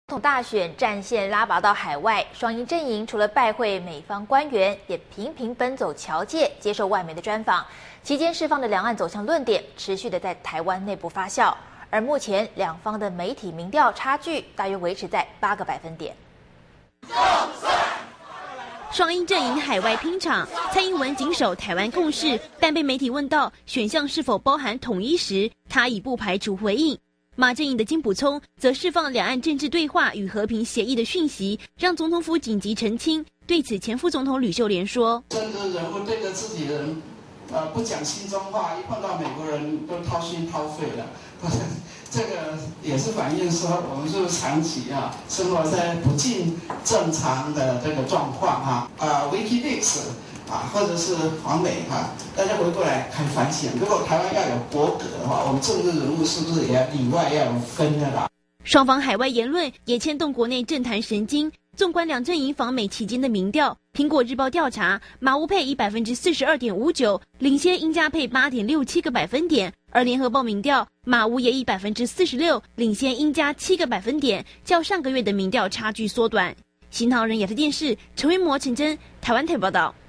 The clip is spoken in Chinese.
总统大选战线拉拔到海外，双鹰阵营除了拜会美方官员，也频频奔走侨界，接受外媒的专访。期间释放的两岸走向论点，持续的在台湾内部发酵。而目前两方的媒体民调差距大约维持在8个百分点。 双鹰阵营海外拼场，蔡英文谨守台湾共识，但被媒体问到选项是否包含统一时，他已不排除回应。马阵营的金溥聪则释放两岸政治对话与和平协议的讯息，让总统府紧急澄清。对此，前副总统吕秀莲说：“ 政治人物对着自己人，不讲心中话，一碰到美国人都掏心掏肺了。这个也是反映说，我们是不是长期生活在不尽正常的这个状况WikiLeaks 或者是访美大家回过来看反省，如果台湾要有国格的话，我们政治人物是不是也要里外要有分的啦？” 双方海外言论也牵动国内政坛神经。纵观两阵营访美期间的民调，苹果日报调查，马吴配以42.59%领先英加配8.67个百分点，而联合报民调，马吴也以46%领先英加7个百分点，较上个月的民调差距缩短。新唐人亚太电视陈维模、陈真台湾台报道。